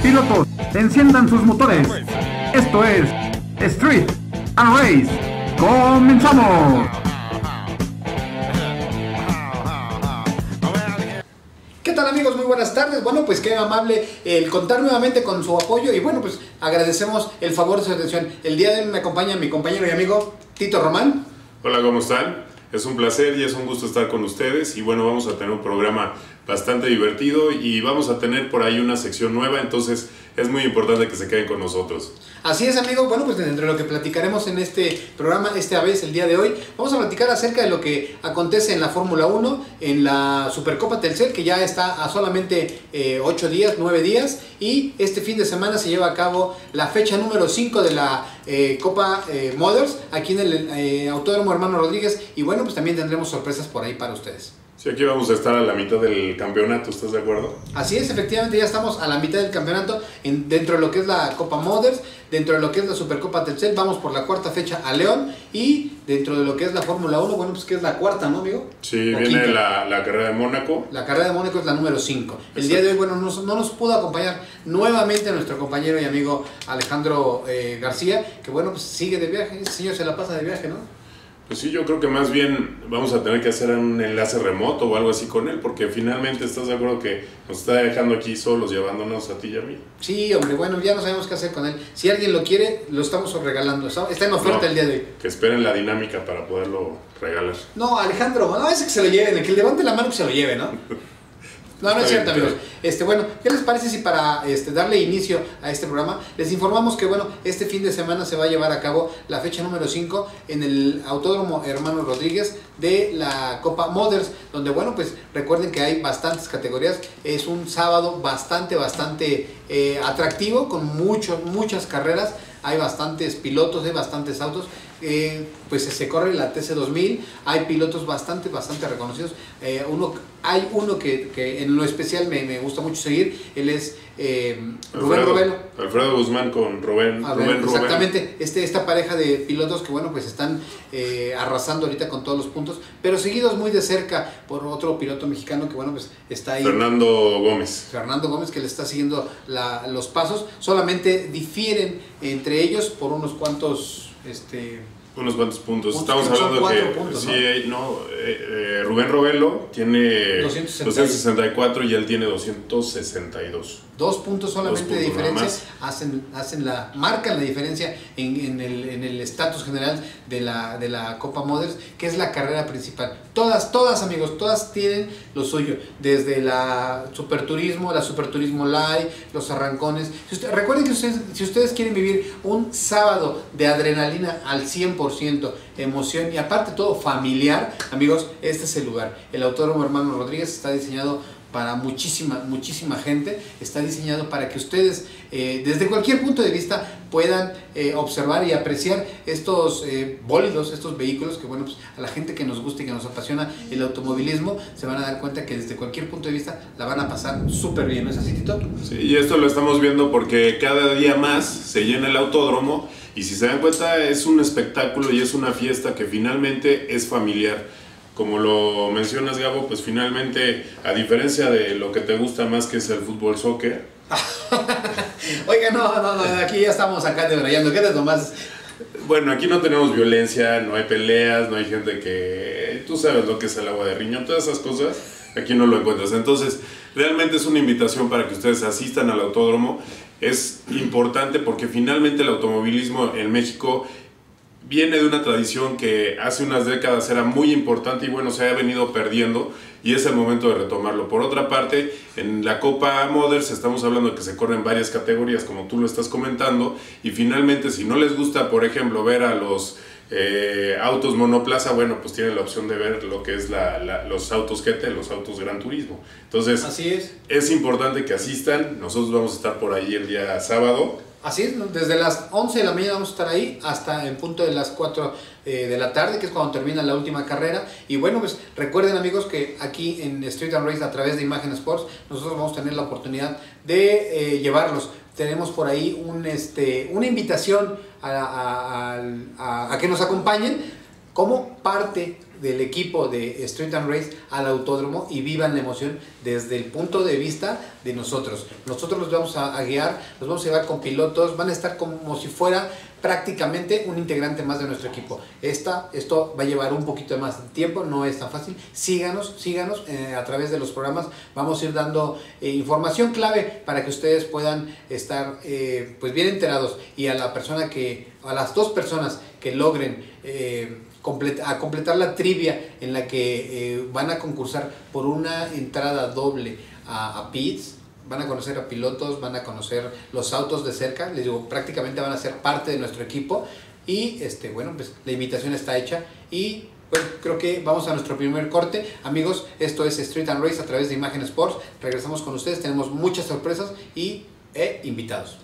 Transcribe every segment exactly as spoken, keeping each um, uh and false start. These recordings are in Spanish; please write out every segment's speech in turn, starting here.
Pilotos, enciendan sus motores. Esto es Street and Race. ¡Comenzamos! ¿Qué tal, amigos? Muy buenas tardes. Bueno, pues qué amable el contar nuevamente con su apoyo y bueno, pues agradecemos el favor de su atención. El día de hoy me acompaña mi compañero y amigo Tito Román. Hola, ¿cómo están? Es un placer y es un gusto estar con ustedes y bueno, vamos a tener un programa bastante divertido y vamos a tener por ahí una sección nueva, entonces es muy importante que se queden con nosotros. Así es, amigo. Bueno, pues dentro de lo que platicaremos en este programa, esta vez, el día de hoy, vamos a platicar acerca de lo que acontece en la Fórmula uno, en la Supercopa Telcel, que ya está a solamente eh, ocho días, nueve días, y este fin de semana se lleva a cabo la fecha número cinco de la eh, Copa eh, Mothers, aquí en el eh, Autódromo Hermano Rodríguez, y bueno, pues también tendremos sorpresas por ahí para ustedes. Sí, aquí vamos a estar a la mitad del campeonato, ¿estás de acuerdo? Así es, efectivamente ya estamos a la mitad del campeonato en, dentro de lo que es la Copa Mothers, dentro de lo que es la Supercopa Telcel, vamos por la cuarta fecha a León y dentro de lo que es la Fórmula uno, bueno, pues que es la cuarta, ¿no, amigo? Sí, o viene la, la carrera de Mónaco. La carrera de Mónaco es la número cinco. El día de hoy, bueno, no, no nos pudo acompañar nuevamente nuestro compañero y amigo Alejandro eh, García, que bueno, pues sigue de viaje, ese señor se la pasa de viaje, ¿no? Pues sí, yo creo que más bien vamos a tener que hacer un enlace remoto o algo así con él, porque finalmente estás de acuerdo que nos está dejando aquí solos, llevándonos a ti y a mí. Sí, hombre, bueno, ya no sabemos qué hacer con él. Si alguien lo quiere, lo estamos regalando. Está en oferta no, el día de hoy. Que esperen la dinámica para poderlo regalar. No, Alejandro, no, ese que se lo lleven, el que levante la mano que se lo lleve, ¿no? No, no es cierto, amigos. Este, bueno, ¿qué les parece si para este, darle inicio a este programa les informamos que bueno, este fin de semana se va a llevar a cabo la fecha número cinco en el Autódromo Hermano Rodríguez de la Copa Mothers, donde bueno, pues recuerden que hay bastantes categorías, es un sábado bastante, bastante eh, atractivo, con mucho, muchas carreras, hay bastantes pilotos, hay bastantes autos. Eh, pues se corre la T C dos mil, hay pilotos bastante, bastante reconocidos. Eh, uno, hay uno que, que en lo especial me, me gusta mucho seguir, él es eh, Rubén Alfredo, Robelo. Alfredo Guzmán con Rubén, ver, Rubén exactamente, este, esta pareja de pilotos que bueno, pues están eh, arrasando ahorita con todos los puntos, pero seguidos muy de cerca por otro piloto mexicano que bueno, pues está ahí. Fernando Gómez. Fernando Gómez, que le está siguiendo la, los pasos, solamente difieren entre ellos por unos cuantos... Este, unos cuantos puntos. puntos Estamos hablando de que puntos, sí, ¿no? no, eh, eh, Rubén Robelo tiene doscientos sesenta y cuatro y él tiene doscientos sesenta y dos. Dos puntos solamente Dos puntos de diferencia hacen, hacen la, marcan la diferencia en, en el en el estatus general de la, de la Copa Mothers, que es la carrera principal. Todas, todas amigos, todas tienen lo suyo, desde la Superturismo, la Superturismo Live, los arrancones. Si usted, recuerden que ustedes, si ustedes quieren vivir un sábado de adrenalina al cien por ciento, emoción y aparte todo familiar, amigos, este es el lugar. El Autódromo Hermano Rodríguez está diseñado para muchísima, muchísima gente, está diseñado para que ustedes eh, desde cualquier punto de vista puedan eh, observar y apreciar estos eh, bólidos, estos vehículos que bueno, pues a la gente que nos gusta y que nos apasiona el automovilismo se van a dar cuenta que desde cualquier punto de vista la van a pasar súper bien, ¿no es así, Tito? Sí, y esto lo estamos viendo porque cada día más se llena el autódromo y si se dan cuenta es un espectáculo y es una fiesta que finalmente es familiar. Como lo mencionas, Gabo, pues finalmente, a diferencia de lo que te gusta más que es el fútbol soccer. Oiga, no, no, no, aquí ya estamos acá debrayando. ¿Qué te tomas? Bueno, aquí no tenemos violencia, no hay peleas, no hay gente que... Tú sabes lo que es el agua de riñón, todas esas cosas, aquí no lo encuentras. Entonces, realmente es una invitación para que ustedes asistan al autódromo. Es importante porque finalmente el automovilismo en México viene de una tradición que hace unas décadas era muy importante y bueno, se ha venido perdiendo y es el momento de retomarlo. Por otra parte, en la Copa Mothers estamos hablando de que se corren varias categorías como tú lo estás comentando y finalmente si no les gusta, por ejemplo, ver a los eh, autos monoplaza, bueno, pues tienen la opción de ver lo que es la, la, los autos G T, los autos Gran Turismo. Entonces, así es. Es importante que asistan, nosotros vamos a estar por ahí el día sábado. Así es, ¿no? Desde las once de la mañana vamos a estar ahí hasta el punto de las cuatro eh, de la tarde, que es cuando termina la última carrera. Y bueno, pues recuerden, amigos, que aquí en Street and Race, a través de Imagen Sports, nosotros vamos a tener la oportunidad de eh, llevarlos. Tenemos por ahí un, este, una invitación a, a, a, a, a que nos acompañen como parte del equipo de Street and Race al autódromo y vivan la emoción desde el punto de vista de nosotros. Nosotros los vamos a, a guiar, los vamos a llevar con pilotos, van a estar como si fuera prácticamente un integrante más de nuestro equipo. Esta, esto va a llevar un poquito más de tiempo, no es tan fácil. Síganos, síganos eh, a través de los programas. Vamos a ir dando eh, información clave para que ustedes puedan estar eh, pues bien enterados. Y a la persona que, a las dos personas que logren eh, complet a completar la trivia en la que eh, van a concursar por una entrada doble a, a pits, van a conocer a pilotos, van a conocer los autos de cerca, les digo, prácticamente van a ser parte de nuestro equipo y este, bueno, pues la invitación está hecha y bueno, creo que vamos a nuestro primer corte. Amigos, esto es Street and Race a través de Imagen Sports, regresamos con ustedes, tenemos muchas sorpresas y eh, invitados.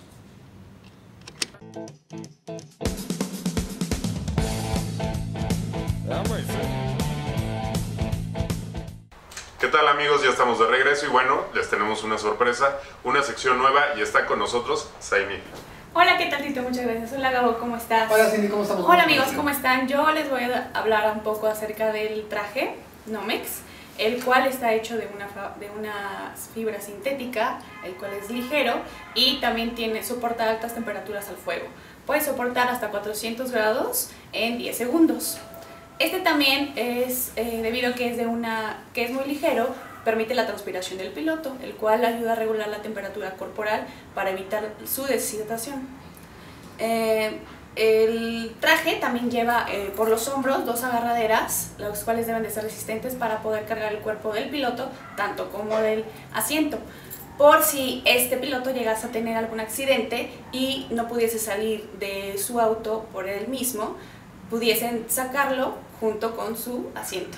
¿Qué tal amigos? Ya estamos de regreso y bueno, les tenemos una sorpresa, una sección nueva y está con nosotros Zaini. Hola, ¿qué tal Tito? Muchas gracias. Hola Gabo, ¿cómo estás? Hola Cindy, ¿cómo estamos? Hola amigos, ¿cómo están? Yo les voy a hablar un poco acerca del traje Nomex, el cual está hecho de una, de una fibra sintética, el cual es ligero y también tiene, soporta altas temperaturas al fuego. Puede soportar hasta cuatrocientos grados en diez segundos. Este también es eh, debido a que es, de una, que es muy ligero, permite la transpiración del piloto, el cual ayuda a regular la temperatura corporal para evitar su deshidratación. Eh, el traje también lleva eh, por los hombros dos agarraderas, las cuales deben de ser resistentes para poder cargar el cuerpo del piloto, tanto como del asiento. Por si este piloto llegase a tener algún accidente y no pudiese salir de su auto por él mismo, pudiesen sacarlo junto con su asiento.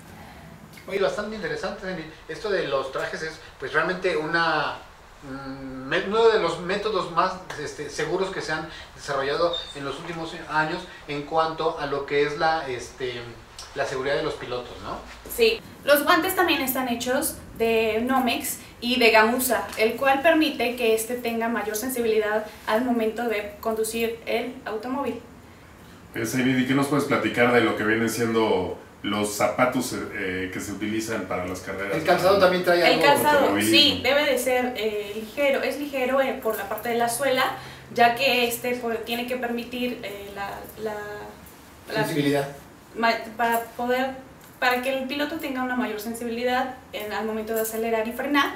Oye, bastante interesante, esto de los trajes es pues realmente una, mm, uno de los métodos más este, seguros que se han desarrollado en los últimos años en cuanto a lo que es la, este, la seguridad de los pilotos, ¿no? Sí, los guantes también están hechos de Nomex y de gamuza, el cual permite que este tenga mayor sensibilidad al momento de conducir el automóvil. Zaini, ¿qué nos puedes platicar de lo que vienen siendo los zapatos eh, que se utilizan para las carreras? El calzado también trae algo. El calzado, sí, debe de ser eh, ligero, es ligero eh, por la parte de la suela, ya que este pues, tiene que permitir eh, la, la, la sensibilidad ma, para poder, para que el piloto tenga una mayor sensibilidad en, al momento de acelerar y frenar,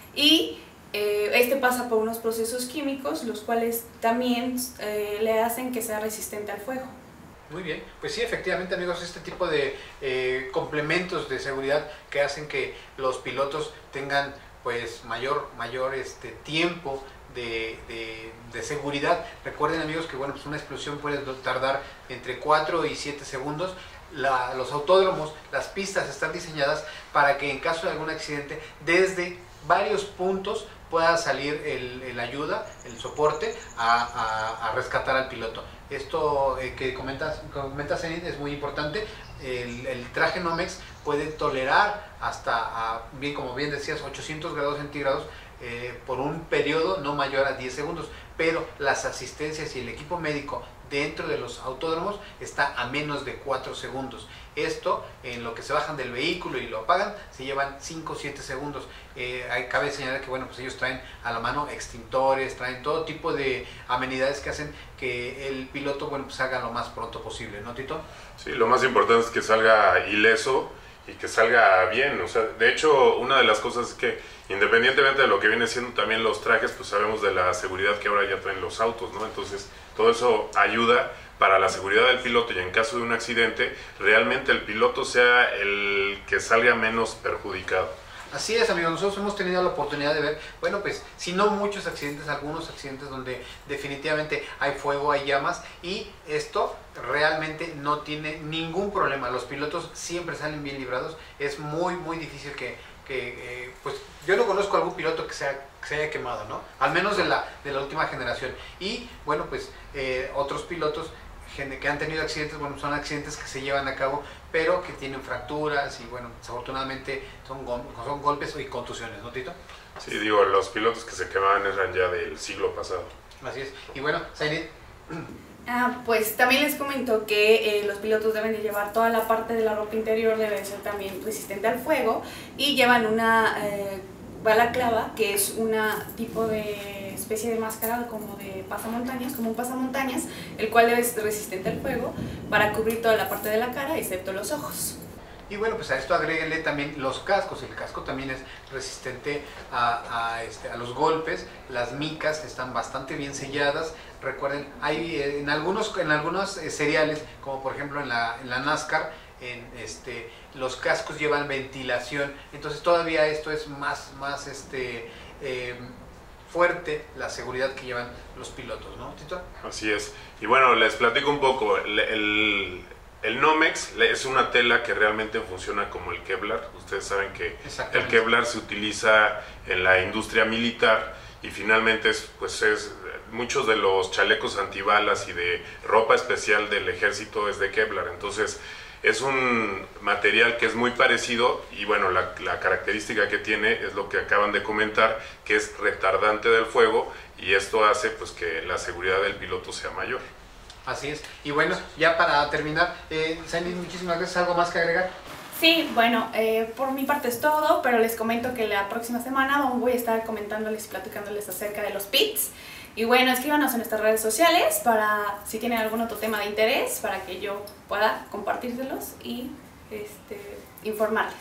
y eh, este pasa por unos procesos químicos, los cuales también eh, le hacen que sea resistente al fuego. Muy bien, pues sí, efectivamente amigos, este tipo de eh, complementos de seguridad que hacen que los pilotos tengan pues mayor, mayor este, tiempo de, de, de seguridad. Recuerden amigos que bueno, pues una explosión puede tardar entre cuatro y siete segundos. La, los autódromos, las pistas están diseñadas para que en caso de algún accidente desde varios puntos pueda salir el, el ayuda, el soporte a, a, a rescatar al piloto. Esto eh, que comentas, comentas Zenith, es muy importante. El, el traje Nomex puede tolerar hasta, a, bien como bien decías, ochocientos grados centígrados eh, por un periodo no mayor a diez segundos, pero las asistencias y el equipo médico dentro de los autódromos está a menos de cuatro segundos. Esto, en lo que se bajan del vehículo y lo apagan, se llevan cinco o siete segundos. Eh, hay, cabe señalar que bueno, pues ellos traen a la mano extintores, traen todo tipo de amenidades que hacen que el piloto bueno, pues salga lo más pronto posible, ¿no, Tito? Sí, lo más importante es que salga ileso y que salga bien. O sea, de hecho, una de las cosas es que independientemente de lo que viene siendo también los trajes, pues sabemos de la seguridad que ahora ya traen los autos, ¿no? Entonces, todo eso ayuda para la seguridad del piloto y en caso de un accidente, realmente el piloto sea el que salga menos perjudicado. Así es, amigos, nosotros hemos tenido la oportunidad de ver, bueno, pues, si no muchos accidentes, algunos accidentes donde definitivamente hay fuego, hay llamas, y esto realmente no tiene ningún problema. Los pilotos siempre salen bien librados. Es muy, muy difícil que, que eh, pues, yo no conozco a algún piloto que, sea, que se haya quemado, ¿no? Al menos de la, de la última generación. Y, bueno, pues, eh, otros pilotos que han tenido accidentes, bueno, son accidentes que se llevan a cabo, pero que tienen fracturas y bueno, desafortunadamente son, go son golpes y contusiones, ¿no, Tito? Sí, digo, los pilotos que se quemaban eran ya del siglo pasado. Así es. Y bueno, Zainid, Ah, pues también les comento que eh, los pilotos deben de llevar toda la parte de la ropa interior, debe ser también resistente al fuego, y llevan una eh, balaclava, que es una tipo de especie de máscara como de pasamontañas, como un pasamontañas, el cual es resistente al fuego para cubrir toda la parte de la cara, excepto los ojos. Y bueno, pues a esto agréguenle también los cascos. El casco también es resistente a, a, este, a los golpes. Las micas están bastante bien selladas. Recuerden, hay eh, en algunos, en algunos eh, seriales, como por ejemplo en la, en la NASCAR, en este, los cascos llevan ventilación. Entonces todavía esto es más, más este, eh, fuerte la seguridad que llevan los pilotos, ¿no, Tito? Así es. Y bueno, les platico un poco. El... el... El Nomex es una tela que realmente funciona como el Kevlar. Ustedes saben que el Kevlar se utiliza en la industria militar y finalmente es, pues es, muchos de los chalecos antibalas y de ropa especial del ejército es de Kevlar. Entonces es un material que es muy parecido y bueno, la, la característica que tiene es lo que acaban de comentar, que es retardante del fuego, y esto hace pues que la seguridad del piloto sea mayor. Así es. Y bueno, ya para terminar, eh, Sandy, muchísimas gracias. ¿Algo más que agregar? Sí, bueno, eh, por mi parte es todo, pero les comento que la próxima semana voy a estar comentándoles y platicándoles acerca de los pits. Y bueno, escríbanos en nuestras redes sociales para si tienen algún otro tema de interés, para que yo pueda compartírselos y este, informarles.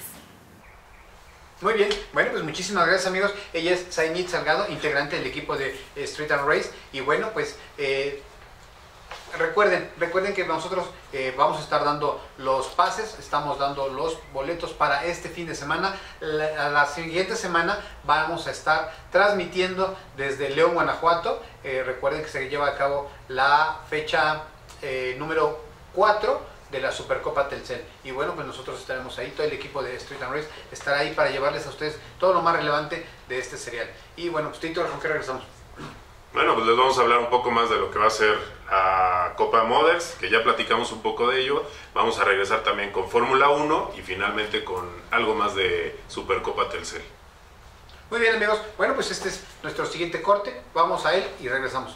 Muy bien, bueno, pues muchísimas gracias, amigos. Ella es Zainit Salgado, integrante del equipo de eh, Street and Race. Y bueno, pues... Eh, Recuerden, recuerden que nosotros eh, vamos a estar dando los pases, estamos dando los boletos para este fin de semana. La, la siguiente semana vamos a estar transmitiendo desde León, Guanajuato. Eh, recuerden que se lleva a cabo la fecha eh, número cuatro de la Supercopa Telcel. Y bueno, pues nosotros estaremos ahí, todo el equipo de Street and Race estará ahí para llevarles a ustedes todo lo más relevante de este serial. Y bueno, pues Tito, ¿con qué regresamos? Bueno, pues les vamos a hablar un poco más de lo que va a ser la Copa Mothers, que ya platicamos un poco de ello. Vamos a regresar también con Fórmula uno y finalmente con algo más de Supercopa Telcel. Muy bien, amigos. Bueno, pues este es nuestro siguiente corte. Vamos a él y regresamos.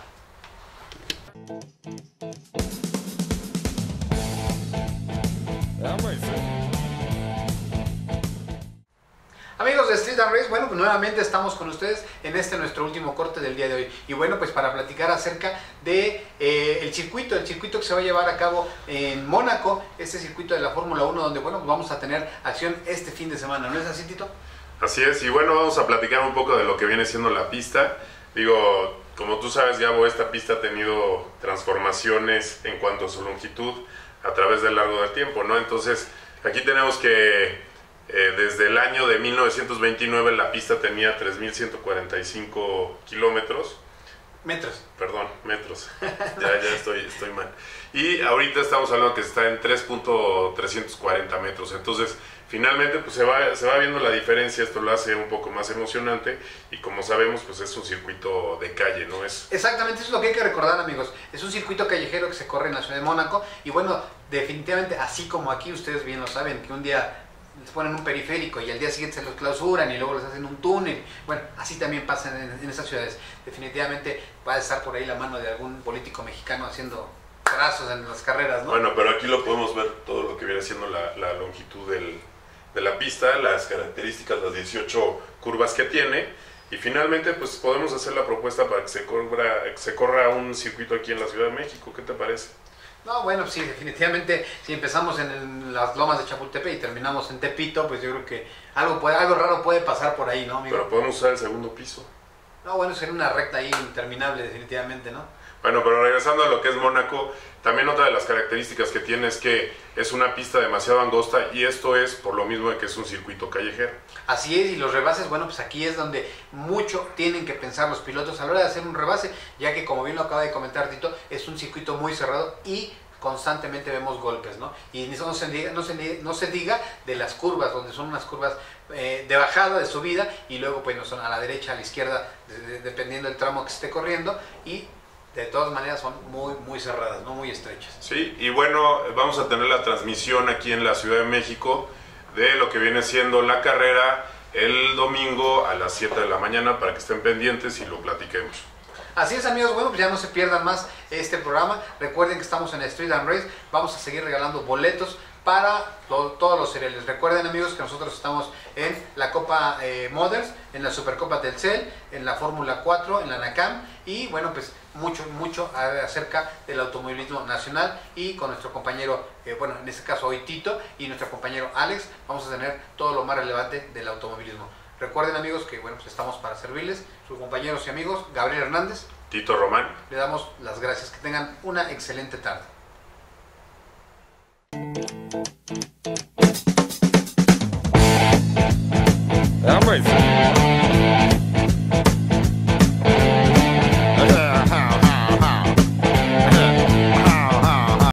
Amigos de Street and Race, bueno, pues nuevamente estamos con ustedes en este nuestro último corte del día de hoy. Y bueno, pues para platicar acerca de eh, el circuito, el circuito que se va a llevar a cabo en Mónaco, este circuito de la Fórmula uno, donde bueno, pues vamos a tener acción este fin de semana, ¿no es así, Tito? Así es, y bueno, vamos a platicar un poco de lo que viene siendo la pista. Digo, como tú sabes, Gabo, esta pista ha tenido transformaciones en cuanto a su longitud a través del largo del tiempo, ¿no? Entonces, aquí tenemos que Eh, desde el año de mil novecientos veintinueve la pista tenía tres mil ciento cuarenta y cinco kilómetros. Metros. Perdón, metros. Ya, ya estoy, estoy mal. Y ahorita estamos hablando que está en tres mil trescientos cuarenta metros. Entonces, finalmente, pues se va, se va viendo la diferencia. Esto lo hace un poco más emocionante. Y como sabemos, pues es un circuito de calle, ¿no? Es... Exactamente, eso es lo que hay que recordar, amigos. Es un circuito callejero que se corre en la ciudad de Mónaco. Y bueno, definitivamente, así como aquí, ustedes bien lo saben, que un día les ponen un periférico y al día siguiente se los clausuran y luego les hacen un túnel. Bueno, así también pasa en, en esas ciudades. Definitivamente va a estar por ahí la mano de algún político mexicano haciendo trazos en las carreras, ¿no? Bueno, pero aquí lo podemos ver todo lo que viene siendo la, la longitud del, de la pista, las características, las dieciocho curvas que tiene. Y finalmente, pues podemos hacer la propuesta para que se corra, que se corra un circuito aquí en la Ciudad de México. ¿Qué te parece? No, bueno, sí, definitivamente, si empezamos en el, las lomas de Chapultepec y terminamos en Tepito, pues yo creo que algo, puede, algo raro puede pasar por ahí, ¿no, amigo? Pero podemos usar el segundo piso. No, bueno, sería una recta ahí interminable, definitivamente, ¿no? Bueno, pero regresando a lo que es Mónaco, también otra de las características que tiene es que es una pista demasiado angosta, y esto es por lo mismo de que es un circuito callejero. Así es, y los rebases, bueno, pues aquí es donde mucho tienen que pensar los pilotos a la hora de hacer un rebase, ya que como bien lo acaba de comentar Tito, es un circuito muy cerrado y constantemente vemos golpes, ¿no? Y no se diga, no se, no se diga de las curvas, donde son unas curvas eh, de bajada, de subida, y luego pues no son a la derecha, a la izquierda, de, de, dependiendo del tramo que se esté corriendo, y de todas maneras son muy, muy cerradas, no muy estrechas. Sí, y bueno, vamos a tener la transmisión aquí en la Ciudad de México de lo que viene siendo la carrera el domingo a las siete de la mañana para que estén pendientes y lo platiquemos. Así es, amigos, bueno, pues ya no se pierdan más este programa. Recuerden que estamos en Street and Race, vamos a seguir regalando boletos para lo, todos los seriales. Recuerden, amigos, que nosotros estamos en la Copa eh, Mothers, en la Supercopa Telcel, en la Fórmula cuatro, en la NACAM, y bueno, pues mucho, mucho acerca del automovilismo nacional, y con nuestro compañero, eh, bueno, en este caso hoy Tito, y nuestro compañero Alex, vamos a tener todo lo más relevante del automovilismo. Recuerden, amigos, que bueno, pues estamos para servirles, sus compañeros y amigos, Gabriel Hernández, Tito Román. le damos las gracias, que tengan una excelente tarde. I'm racing.